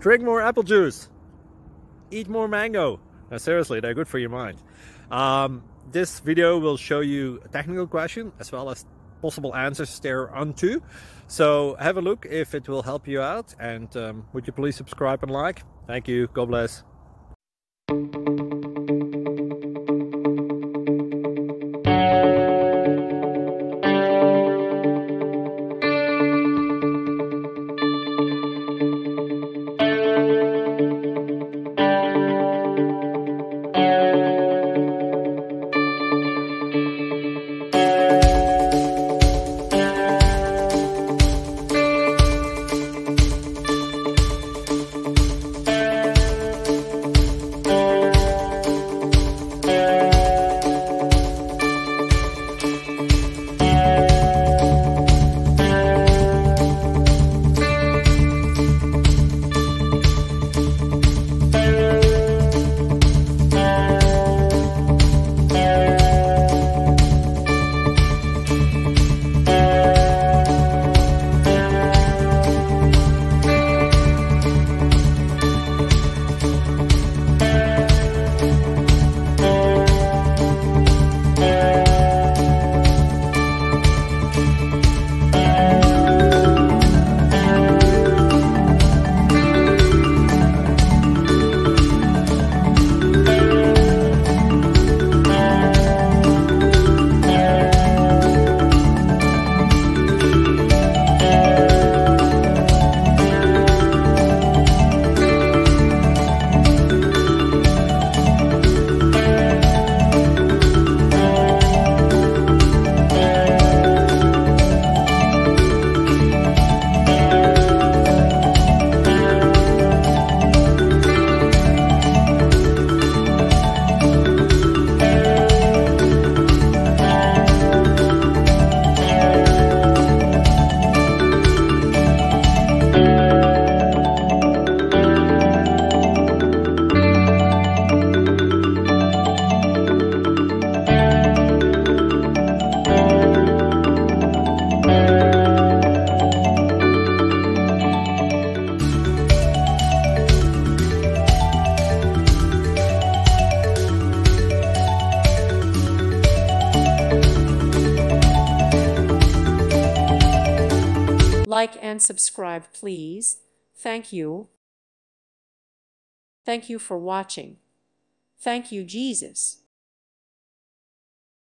Drink more apple juice. Eat more mango. No, seriously, they're good for your mind. This video will show you a technical question as well as possible answers thereunto. So have a look if it will help you out, and would you please subscribe and like? Thank you. God bless. Like and subscribe, please. Thank you. Thank you for watching. Thank you, Jesus.